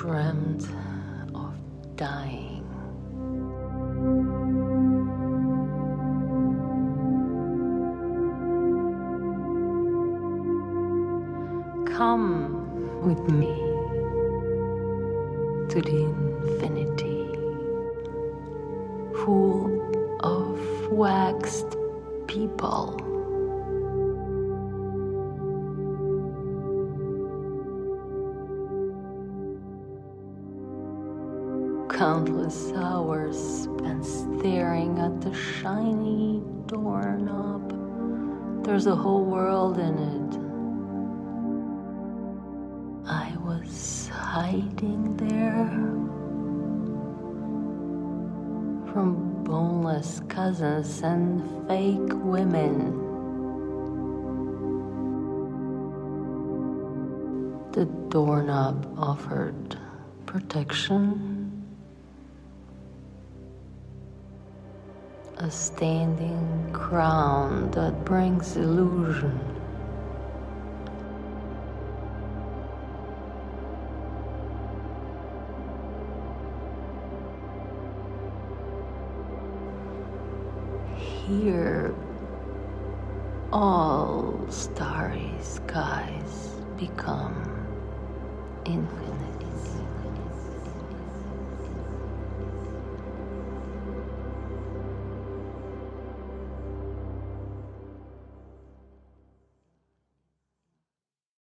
dreamt of dying. Come with me to the infinity, full of waxed people. Countless hours spent staring at the shiny doorknob. There's a whole world in it. I was hiding there from boneless cousins and fake women. The doorknob offered protection, a standing crown that brings illusion. Here, all starry skies become infinite.